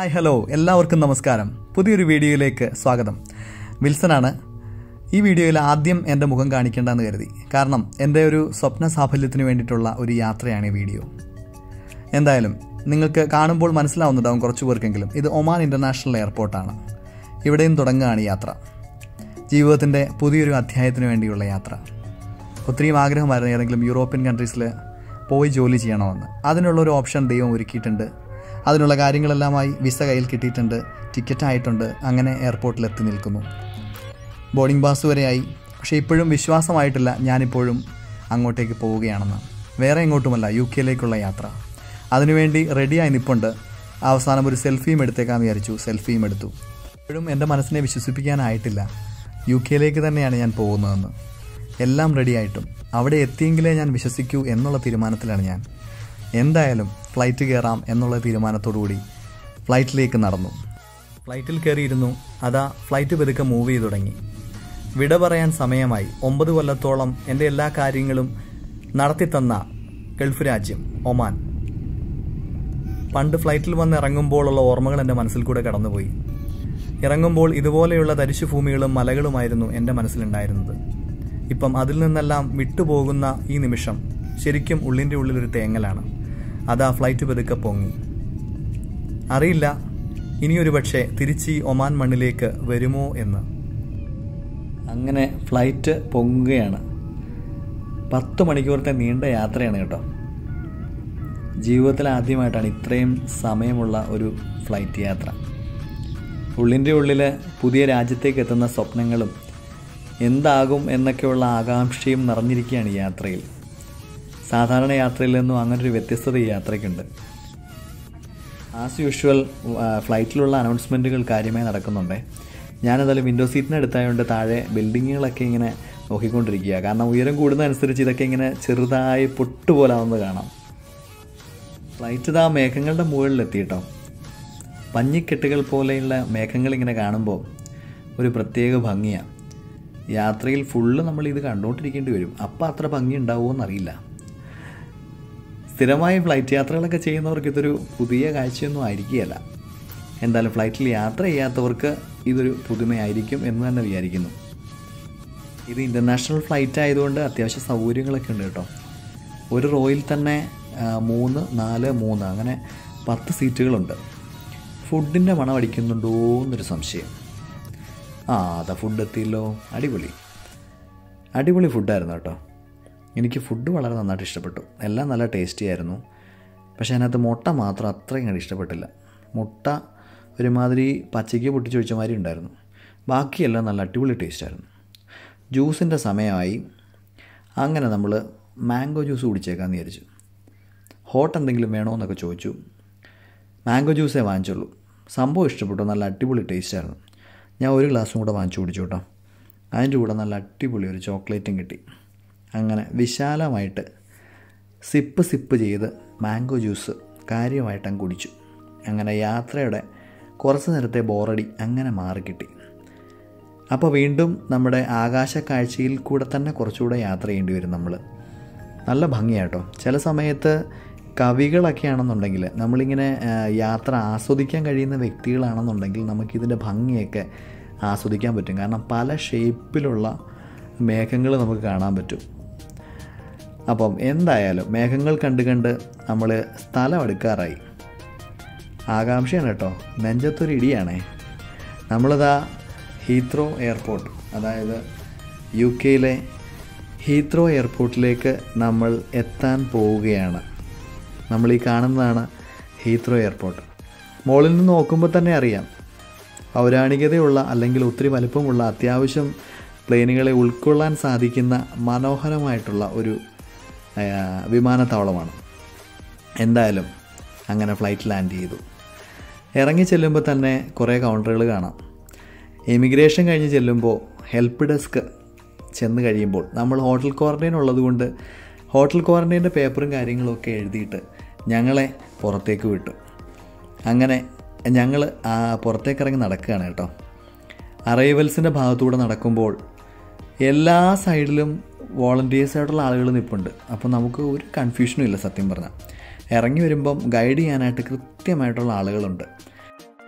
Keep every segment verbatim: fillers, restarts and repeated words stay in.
Hi hello എല്ലാവർക്കും നമസ്കാരം. പുതിയൊരു വീഡിയോയിലേക്ക് സ്വാഗതം. വിൽസനാണ്. ഈ വീഡിയോയിൽ ആദ്യം എൻ്റെ മുഖം കാണിക്കേണ്ടെന്ന് കരുതി. കാരണം എൻ്റെ ഒരു സ്വപ്ന സാഫല്യത്തിന് വേണ്ടിയിട്ടുള്ള ഒരു യാത്രയാണ് ഈ വീഡിയോ. എന്തായാലും നിങ്ങൾക്ക് കാണുമ്പോൾ മനസ്സിലാവുന്നതാവും കുറച്ച് പേർക്കെങ്കിലും, ഇത് ഒമാൻ ഇൻ്റർനാഷണൽ എയർപോർട്ടാണ്. ഇവിടെയും തുടങ്ങുകയാണ് യാത്ര. ജീവിതത്തിൻ്റെ പുതിയൊരു അധ്യായത്തിന് വേണ്ടിയുള്ള യാത്ര. ഒത്തിരിയും ആഗ്രഹമായിരുന്നു ഏതെങ്കിലും യൂറോപ്യൻ കൺട്രീസിൽ പോയി ജോലി ചെയ്യണമെന്ന്. അതിനുള്ളൊരു ഓപ്ഷൻ ദൈവം ഒരുക്കിയിട്ടുണ്ട്. അതിനുള്ള കാര്യങ്ങളെല്ലാമായി വിസ കയ്യിൽ കിട്ടിയിട്ടുണ്ട്, ടിക്കറ്റായിട്ടുണ്ട്. അങ്ങനെ എയർപോർട്ടിൽ എത്തി നിൽക്കുന്നു. ബോർഡിംഗ് പാസ് വരെയായി. പക്ഷേ ഇപ്പോഴും വിശ്വാസമായിട്ടില്ല ഞാനിപ്പോഴും അങ്ങോട്ടേക്ക് പോവുകയാണെന്ന്. വേറെ എങ്ങോട്ടുമല്ല, യു കെയിലേക്കുള്ള യാത്ര. അതിനുവേണ്ടി റെഡിയായി നിൽപ്പുണ്ട്. അവസാനം ഒരു സെൽഫിയും എടുത്തേക്കാന്ന് വിചാരിച്ചു. സെൽഫിയും എടുത്തു. ഇപ്പോഴും എൻ്റെ മനസ്സിനെ വിശ്വസിപ്പിക്കാനായിട്ടില്ല യു കെയിലേക്ക് തന്നെയാണ് ഞാൻ പോകുന്നതെന്ന്. എല്ലാം റെഡിയായിട്ടും അവിടെ എത്തിയെങ്കിലേ ഞാൻ വിശ്വസിക്കൂ എന്നുള്ള തീരുമാനത്തിലാണ് ഞാൻ. എന്തായാലും ഫ്ലൈറ്റ് കയറാം എന്നുള്ള തീരുമാനത്തോടുകൂടി ഫ്ലൈറ്റിലേക്ക് നടന്നു. ഫ്ലൈറ്റിൽ കയറിയിരുന്നു. അതാ ഫ്ലൈറ്റ് പതുക്കെ മൂവ് ചെയ്ത് തുടങ്ങി. വിട പറയാൻ സമയമായി. ഒമ്പത് കൊല്ലത്തോളം എൻ്റെ എല്ലാ കാര്യങ്ങളും നടത്തിത്തന്ന ഗൾഫ് രാജ്യം ഒമാൻ. പണ്ട് ഫ്ലൈറ്റിൽ വന്ന് ഇറങ്ങുമ്പോഴുള്ള ഓർമ്മകൾ എൻ്റെ മനസ്സിൽ കൂടെ കടന്നുപോയി. ഇറങ്ങുമ്പോൾ ഇതുപോലെയുള്ള തരിശു ഭൂമികളും മലകളുമായിരുന്നു എൻ്റെ മനസ്സിലുണ്ടായിരുന്നത്. ഇപ്പം അതിൽ നിന്നെല്ലാം വിട്ടുപോകുന്ന ഈ നിമിഷം ശരിക്കും ഉള്ളിൻ്റെ ഉള്ളിലൊരു തേങ്ങലാണ്. അതാ ഫ്ലൈറ്റ് പതുക്കെ പൊങ്ങി. അറിയില്ല ഇനിയൊരു പക്ഷേ തിരിച്ച് ഒമാൻ മണ്ണിലേക്ക് വരുമോ എന്ന്. അങ്ങനെ ഫ്ലൈറ്റ് പൊങ്ങുകയാണ്. പത്ത് മണിക്കൂറത്തെ നീണ്ട യാത്രയാണ് കേട്ടോ. ജീവിതത്തിൽ ആദ്യമായിട്ടാണ് ഇത്രയും സമയമുള്ള ഒരു ഫ്ലൈറ്റ് യാത്ര. ഉള്ളിൻ്റെ ഉള്ളിൽ പുതിയ രാജ്യത്തേക്ക് എത്തുന്ന സ്വപ്നങ്ങളും എന്താകും എന്നൊക്കെയുള്ള ആകാംക്ഷയും നിറഞ്ഞിരിക്കുകയാണ് ഈ യാത്രയിൽ. സാധാരണ യാത്രയിൽ നിന്നും അങ്ങനൊരു വ്യത്യസ്തത ഈ യാത്രയ്ക്കുണ്ട്. ആസ് യൂഷ്വൽ ഫ്ലൈറ്റിലുള്ള അനൗൺസ്മെൻറ്റുകൾ കാര്യമായി നടക്കുന്നുണ്ട്. ഞാനതായാലും വിൻഡോ സീറ്റിന് അടുത്തായതുകൊണ്ട് താഴെ ബിൽഡിങ്ങുകളൊക്കെ ഇങ്ങനെ നോക്കിക്കൊണ്ടിരിക്കുക. കാരണം ഉയരം കൂടുന്നതനുസരിച്ച് ഇതൊക്കെ ഇങ്ങനെ ചെറുതായി പൊട്ടുപോലാവുന്നത് കാണാം. ഫ്ലൈറ്റ് ഇതാ മേഘങ്ങളുടെ മുകളിലെത്തി കേട്ടോ. പഞ്ഞിക്കെട്ടുകൾ പോലെയുള്ള മേഘങ്ങളിങ്ങനെ കാണുമ്പോൾ ഒരു പ്രത്യേക ഭംഗിയാണ്. യാത്രയിൽ ഫുള്ള് നമ്മൾ ഇത് കണ്ടുകൊണ്ടിരിക്കേണ്ടി വരും. അപ്പം അത്ര ഭംഗി ഉണ്ടാവുമോ എന്നറിയില്ല. സ്ഥിരമായി ഫ്ലൈറ്റ് യാത്രകളൊക്കെ ചെയ്യുന്നവർക്ക് ഇതൊരു പുതിയ കാഴ്ചയൊന്നും ആയിരിക്കുകയല്ല. എന്തായാലും ഫ്ലൈറ്റിൽ യാത്ര ചെയ്യാത്തവർക്ക് ഇതൊരു പുതുമയായിരിക്കും എന്ന് തന്നെ വിചാരിക്കുന്നു. ഇത് ഇൻ്റർനാഷണൽ ഫ്ലൈറ്റ് ആയതുകൊണ്ട് അത്യാവശ്യം സൗകര്യങ്ങളൊക്കെ ഉണ്ട് കേട്ടോ. ഒരു റോയിൽ തന്നെ മൂന്ന് നാല് മൂന്ന് അങ്ങനെ പത്ത് സീറ്റുകളുണ്ട്. ഫുഡിൻ്റെ മണം അടിക്കുന്നുണ്ടോ എന്നൊരു സംശയം. ആ അതാ ഫുഡ് എത്തിയല്ലോ. അടിപൊളി അടിപൊളി ഫുഡായിരുന്നു കേട്ടോ. എനിക്ക് ഫുഡ് വളരെ നന്നായിട്ട് ഇഷ്ടപ്പെട്ടു. എല്ലാം നല്ല ടേസ്റ്റി ആയിരുന്നു. പക്ഷേ അതിനകത്ത് മുട്ട മാത്രം അത്രയും കണ്ട് ഇഷ്ടപ്പെട്ടില്ല. മുട്ട ഒരുമാതിരി പച്ചയ്ക്ക് പൊട്ടിച്ചൊഴിച്ച മാതിരി ഉണ്ടായിരുന്നു. ബാക്കിയെല്ലാം നല്ല അടിപൊളി ടേസ്റ്റായിരുന്നു. ജ്യൂസിൻ്റെ സമയമായി. അങ്ങനെ നമ്മൾ മാംഗോ ജ്യൂസ് കുടിച്ചേക്കാമെന്ന് വിചാരിച്ചു. ഹോട്ട് എന്തെങ്കിലും വേണോ എന്നൊക്കെ ചോദിച്ചു. മാംഗോ ജ്യൂസേ വാങ്ങിച്ചുള്ളൂ. സംഭവം ഇഷ്ടപ്പെട്ടു. നല്ല അടിപൊളി ടേസ്റ്റായിരുന്നു. ഞാൻ ഒരു ഗ്ലാസ്സും കൂടെ വാങ്ങിച്ചു കുടിച്ചു കേട്ടോ. അതിൻ്റെ കൂടെ നല്ല അടിപൊളി ഒരു ചോക്ലേറ്റും കിട്ടി. അങ്ങനെ വിശാലമായിട്ട് സിപ്പ് സിപ്പ് ചെയ്ത് മാംഗോ ജ്യൂസ് കാര്യമായിട്ടങ്ങ് കുടിച്ചു. അങ്ങനെ യാത്രയുടെ കുറച്ച് നേരത്തെ ബോറടി അങ്ങനെ മാറിക്കിട്ടി. അപ്പോൾ വീണ്ടും നമ്മുടെ ആകാശ കാഴ്ചയിൽ കൂടെ തന്നെ കുറച്ചുകൂടെ യാത്ര ചെയ്യേണ്ടി വരും നമ്മൾ. നല്ല ഭംഗിയാട്ടോ. ചില സമയത്ത് കവികളൊക്കെ ആണെന്നുണ്ടെങ്കിൽ, നമ്മളിങ്ങനെ യാത്ര ആസ്വദിക്കാൻ കഴിയുന്ന വ്യക്തികളാണെന്നുണ്ടെങ്കിൽ നമുക്കിതിൻ്റെ ഭംഗിയൊക്കെ ആസ്വദിക്കാൻ പറ്റും. കാരണം പല ഷേപ്പിലുള്ള മേഘങ്ങൾ നമുക്ക് കാണാൻ പറ്റും. അപ്പം എന്തായാലും മേഘങ്ങൾ കണ്ട് കണ്ട് നമ്മൾ സ്ഥലം എടുക്കാറായി. ആകാംക്ഷയാണ് കേട്ടോ. നെഞ്ചത്തൊരു ഇടിയാണേ. നമ്മളിതാ ഹീത്രോ എയർപോർട്ട്, അതായത് യു കെയിലെ ഹീത്രോ എയർപോർട്ടിലേക്ക് നമ്മൾ എത്താൻ പോവുകയാണ്. നമ്മൾ ഈ കാണുന്നതാണ് ഹീത്രോ എയർപോർട്ട്. മുകളിൽ നിന്ന് നോക്കുമ്പോൾ തന്നെ അറിയാം, പൗരാണികതയുള്ള അല്ലെങ്കിൽ ഒത്തിരി വലുപ്പമുള്ള അത്യാവശ്യം പ്ലെയിനുകളെ ഉൾക്കൊള്ളാൻ സാധിക്കുന്ന മനോഹരമായിട്ടുള്ള ഒരു വിമാനത്താവളമാണ്. എന്തായാലും അങ്ങനെ ഫ്ലൈറ്റ് ലാൻഡ് ചെയ്തു. ഇറങ്ങി ചെല്ലുമ്പോൾ തന്നെ കുറേ കൗണ്ടറുകൾ കാണാം. ഇമിഗ്രേഷൻ കഴിഞ്ഞ് ചെല്ലുമ്പോൾ ഹെൽപ്പ് ഡെസ്ക് ചെന്ന് കഴിയുമ്പോൾ നമ്മൾ ഹോട്ടൽ ക്വാറൻറ്റൈൻ ഉള്ളതുകൊണ്ട് ഹോട്ടൽ ക്വാറൻറ്റൈൻ്റെ പേപ്പറും കാര്യങ്ങളൊക്കെ എഴുതിയിട്ട് ഞങ്ങളെ പുറത്തേക്ക് വിട്ടു. അങ്ങനെ ഞങ്ങൾ ആ പുറത്തേക്ക് ഇറങ്ങി നടക്കുകയാണ് കേട്ടോ. അറൈവൽസിൻ്റെ ഭാഗത്തൂടെ നടക്കുമ്പോൾ എല്ലാ സൈഡിലും വോളണ്ടിയേഴ്സായിട്ടുള്ള ആളുകൾ നിൽപ്പുണ്ട്. അപ്പോൾ നമുക്ക് ഒരു കൺഫ്യൂഷനും ഇല്ല സത്യം പറഞ്ഞാൽ. ഇറങ്ങി വരുമ്പം ഗൈഡ് ചെയ്യാനായിട്ട് കൃത്യമായിട്ടുള്ള ആളുകളുണ്ട്.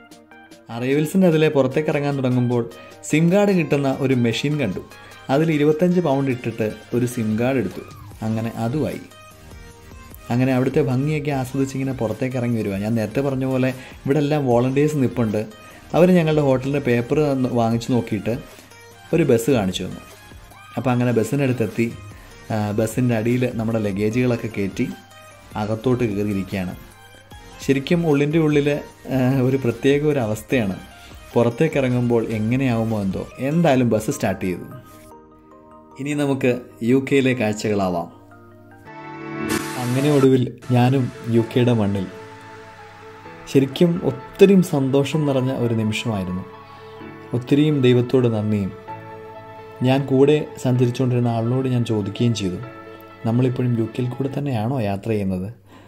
അറൈവൽസിൻ്റെ അതിലെ പുറത്തേക്ക് ഇറങ്ങാൻ തുടങ്ങുമ്പോൾ സിം കാർഡ് കിട്ടുന്ന ഒരു മെഷീൻ കണ്ടു. അതിൽ ഇരുപത്തഞ്ച് പൗണ്ട് ഇട്ടിട്ട് ഒരു സിം കാർഡ് എടുത്തു. അങ്ങനെ അതുമായി. അങ്ങനെ അവിടുത്തെ ഭംഗിയൊക്കെ ആസ്വദിച്ചിങ്ങനെ പുറത്തേക്ക് ഇറങ്ങി വരിക. ഞാൻ നേരത്തെ പറഞ്ഞ പോലെ ഇവിടെ എല്ലാം വോളണ്ടിയേഴ്സ് നിൽപ്പുണ്ട്. അവർ ഞങ്ങളുടെ ഹോട്ടലിൻ്റെ പേപ്പർ വാങ്ങിച്ചു നോക്കിയിട്ട് ഒരു ബസ് കാണിച്ചു തന്നു. അപ്പോൾ അങ്ങനെ ബസ്സിനടുത്തെത്തി ബസ്സിൻ്റെ അടിയിൽ നമ്മുടെ ലഗേജുകളൊക്കെ കയറ്റി അകത്തോട്ട് കയറിയിരിക്കുകയാണ്. ശരിക്കും ഉള്ളിൻ്റെ ഉള്ളിൽ ഒരു പ്രത്യേക ഒരു അവസ്ഥയാണ്. പുറത്തേക്ക് ഇറങ്ങുമ്പോൾ എങ്ങനെയാവുമോ എന്തോ. എന്തായാലും ബസ് സ്റ്റാർട്ട് ചെയ്തു. ഇനി നമുക്ക് യു കെയിലെ കാഴ്ചകളാവാം. അങ്ങനെ ഒടുവിൽ ഞാനും യു കെയുടെ മണ്ണിൽ. ശരിക്കും ഒത്തിരിയും സന്തോഷം നിറഞ്ഞ ഒരു നിമിഷമായിരുന്നു. ഒത്തിരിയും ദൈവത്തോട് നന്ദിയും. ഞാൻ കൂടെ സഞ്ചരിച്ചുകൊണ്ടിരുന്ന ആളിനോട് ഞാൻ ചോദിക്കുകയും ചെയ്തു, നമ്മളിപ്പോഴും യു കെയിൽ കൂടെ തന്നെയാണോ യാത്ര ചെയ്യുന്നത്?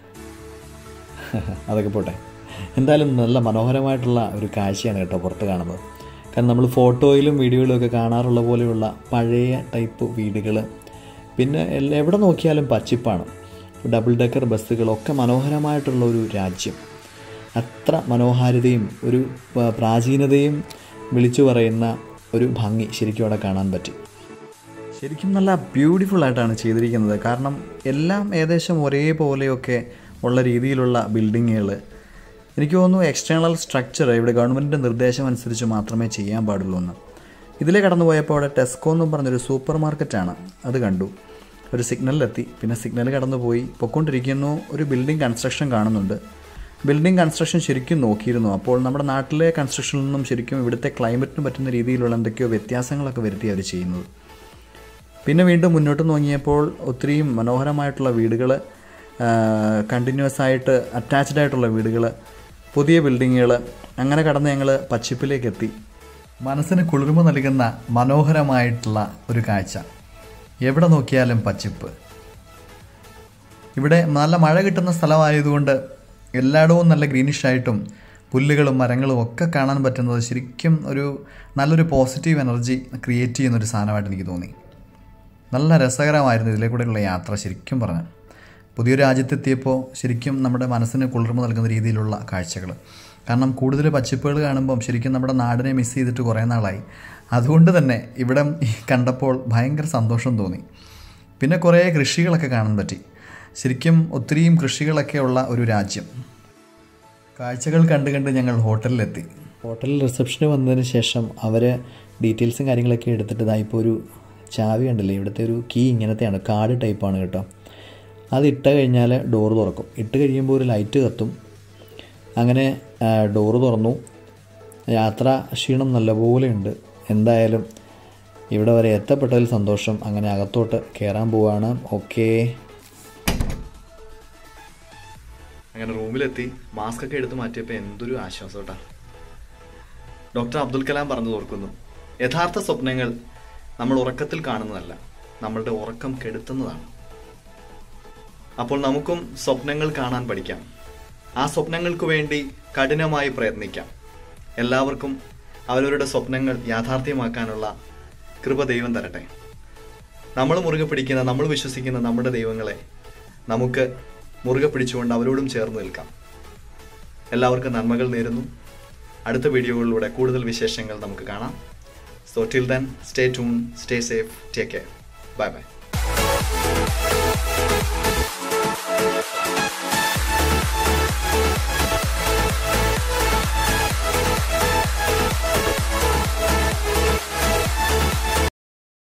അതൊക്കെ പോട്ടെ. എന്തായാലും നല്ല മനോഹരമായിട്ടുള്ള ഒരു കാഴ്ചയാണ് കേട്ടോ പുറത്ത് കാണുന്നത്. കാരണം നമ്മൾ ഫോട്ടോയിലും വീഡിയോയിലും ഒക്കെ കാണാറുള്ള പോലെയുള്ള പഴയ ടൈപ്പ് വീടുകൾ, പിന്നെ എവിടെ നോക്കിയാലും പച്ചിപ്പാണ്. ഡബിൾ ഡെക്കർ ബസ്സുകളൊക്കെ മനോഹരമായിട്ടുള്ള ഒരു രാജ്യം. അത്ര മനോഹാരിതയും ഒരു പ്രാചീനതയും വിളിച്ചു പറയുന്ന ഒരു ഭംഗി ശരിക്കും അവിടെ കാണാൻ പറ്റി. ശരിക്കും നല്ല ബ്യൂട്ടിഫുള്ളായിട്ടാണ് ചെയ്തിരിക്കുന്നത്. കാരണം എല്ലാം ഏകദേശം ഒരേപോലെയൊക്കെ ഉള്ള രീതിയിലുള്ള ബിൽഡിങ്ങുകൾ. എനിക്ക് തോന്നുന്നു എക്സ്റ്റേണൽ സ്ട്രക്ചർ ഇവിടെ ഗവൺമെൻറ്റിൻ്റെ നിർദ്ദേശം അനുസരിച്ച് മാത്രമേ ചെയ്യാൻ പാടുള്ളൂ എന്ന്. ഇതിലെ കടന്നു പോയപ്പോൾ അവിടെ ടെസ്കോ എന്നും പറഞ്ഞൊരു സൂപ്പർ മാർക്കറ്റാണ്, അത് കണ്ടു. ഒരു സിഗ്നലിലെത്തി. പിന്നെ സിഗ്നൽ കടന്നു പോയി പൊയ്ക്കൊണ്ടിരിക്കുന്നു. ഒരു ബിൽഡിംഗ് കൺസ്ട്രക്ഷൻ കാണുന്നുണ്ട്. ബിൽഡിംഗ് കൺസ്ട്രക്ഷൻ ശരിക്കും നോക്കിയിരുന്നു. അപ്പോൾ നമ്മുടെ നാട്ടിലെ കൺസ്ട്രക്ഷനിൽ നിന്നും ശരിക്കും ഇവിടുത്തെ ക്ലൈമറ്റിന് പറ്റുന്ന രീതിയിലുള്ള എന്തൊക്കെയോ വ്യത്യാസങ്ങളൊക്കെ വരുത്തി അവർ ചെയ്യുന്നത്. പിന്നെ വീണ്ടും മുന്നോട്ട് നോക്കിയപ്പോൾ ഒത്തിരിയും മനോഹരമായിട്ടുള്ള വീടുകൾ, കണ്ടിന്യൂസ് ആയിട്ട് അറ്റാച്ച്ഡ് ആയിട്ടുള്ള വീടുകൾ, പുതിയ ബിൽഡിങ്ങുകൾ. അങ്ങനെ കടന്ന് ഞങ്ങൾ പച്ചിപ്പിലേക്ക് എത്തി. മനസ്സിന് കുളിർമ നൽകുന്ന മനോഹരമായിട്ടുള്ള ഒരു കാഴ്ച. എവിടെ നോക്കിയാലും പച്ചിപ്പ്. ഇവിടെ നല്ല മഴ കിട്ടുന്ന സ്ഥലമായതുകൊണ്ട് എല്ലായിടവും നല്ല ഗ്രീനിഷായിട്ടും പുല്ലുകളും മരങ്ങളും ഒക്കെ കാണാൻ പറ്റുന്നത് ശരിക്കും ഒരു നല്ലൊരു പോസിറ്റീവ് എനർജി ക്രിയേറ്റ് ചെയ്യുന്നൊരു സാധനമായിട്ട് എനിക്ക് തോന്നി. നല്ല രസകരമായിരുന്നു ഇതിലേക്കൂടെയുള്ള യാത്ര ശരിക്കും പറഞ്ഞാൽ. പുതിയൊരു രാജ്യത്തെത്തിയപ്പോൾ ശരിക്കും നമ്മുടെ മനസ്സിന് കുളിർമ നൽകുന്ന രീതിയിലുള്ള കാഴ്ചകൾ. കാരണം കൂടുതൽ പച്ചിപ്പുകൾ കാണുമ്പം ശരിക്കും നമ്മുടെ നാടിനെ മിസ് ചെയ്തിട്ട് കുറേ നാളായി. അതുകൊണ്ട് തന്നെ ഇവിടം കണ്ടപ്പോൾ ഭയങ്കര സന്തോഷം തോന്നി. പിന്നെ കുറേ കൃഷികളൊക്കെ കാണാൻ പറ്റി. ശരിക്കും ഒത്തിരിയും കൃഷികളൊക്കെ ഉള്ള ഒരു രാജ്യം. കാഴ്ചകൾ കണ്ട് കണ്ട് ഞങ്ങൾ ഹോട്ടലിലെത്തി. ഹോട്ടലിൽ റിസപ്ഷന് വന്നതിന് ശേഷം അവർ ഡീറ്റെയിൽസും കാര്യങ്ങളൊക്കെ എടുത്തിട്ട് ഇതായിപ്പോൾ ഒരു ചാവി കണ്ടില്ലേ, ഇവിടുത്തെ ഒരു കീ ഇങ്ങനത്തെയാണ്, കാർഡ് ടൈപ്പാണ് കേട്ടോ. അത് ഇട്ട് കഴിഞ്ഞാൽ ഡോറ് തുറക്കും. ഇട്ട് കഴിയുമ്പോൾ ഒരു ലൈറ്റ് കത്തും. അങ്ങനെ ഡോറ് തുറന്നു. യാത്രാ ക്ഷീണം നല്ലപോലെ ഉണ്ട്. എന്തായാലും ഇവിടെ വരെ എത്തപ്പെട്ടതിൽ സന്തോഷം. അങ്ങനെ അകത്തോട്ട് കയറാൻ പോവാണ്. ഓക്കേ, അങ്ങനെ റൂമിലെത്തി. മാസ്ക് ഒക്കെ എടുത്ത് മാറ്റിയപ്പോൾ എന്തൊരു ആശ്വാസം കേട്ടോ. ഡോക്ടർ അബ്ദുൽ കലാം പറഞ്ഞു ഓർക്കുന്നു, യഥാർത്ഥ സ്വപ്നങ്ങൾ നമ്മൾ ഉറക്കത്തിൽ കാണുന്നതല്ല, നമ്മളുടെ ഉറക്കം കെടുത്തുന്നതാണ്. അപ്പോൾ നമുക്കും സ്വപ്നങ്ങൾ കാണാൻ പഠിക്കാം. ആ സ്വപ്നങ്ങൾക്ക് വേണ്ടി കഠിനമായി പ്രയത്നിക്കാം. എല്ലാവർക്കും അവരവരുടെ സ്വപ്നങ്ങൾ യാഥാർത്ഥ്യമാക്കാനുള്ള കൃപ ദൈവം തരട്ടെ. നമ്മൾ മുറുകെ പിടിക്കുന്ന, നമ്മൾ വിശ്വസിക്കുന്ന നമ്മുടെ ദൈവങ്ങളെ നമുക്ക് മുറുകെ പിടിച്ചുകൊണ്ട് അവരോടും ചേർന്ന് നിൽക്കാം. എല്ലാവർക്കും നന്മകൾ നേരുന്നു. അടുത്ത വീഡിയോകളിലൂടെ കൂടുതൽ വിശേഷങ്ങൾ നമുക്ക് കാണാം. So till then, stay tune, stay safe, take care, bye by.